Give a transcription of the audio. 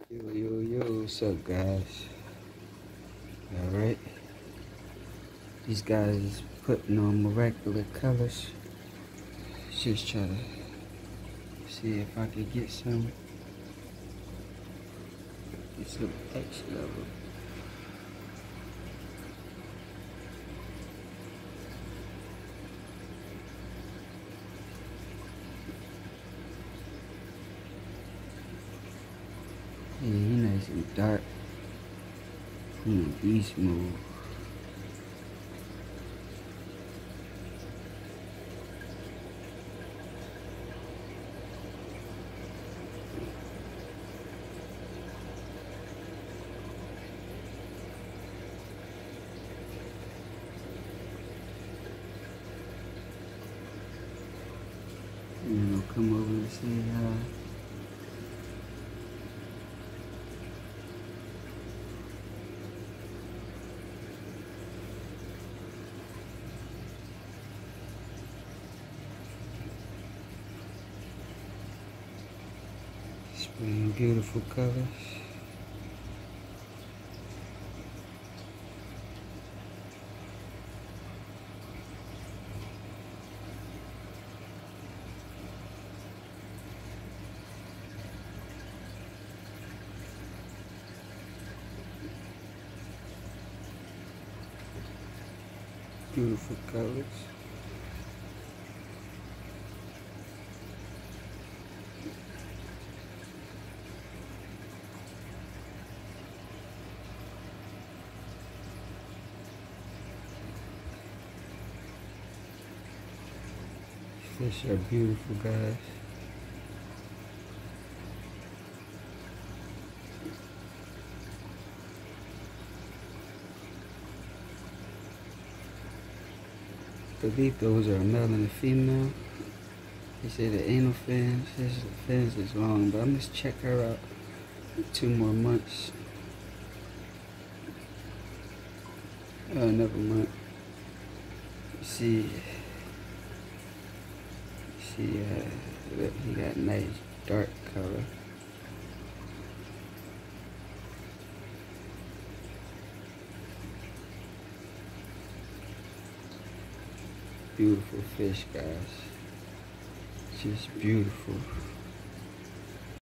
Yo, what's up, guys? Alright, these guys is putting on miraculous colors. Just try to see if I could get some X level. Yeah, he nice and dark. Beast mode. Come over and say hi. Spraying beautiful colors. Beautiful colors. Fish are beautiful, guys. I believe those are a male and a female. They say the anal fins is long, but I'm just check her out 2 more months. Never mind. See, he got nice dark color. Beautiful fish, guys. Just beautiful.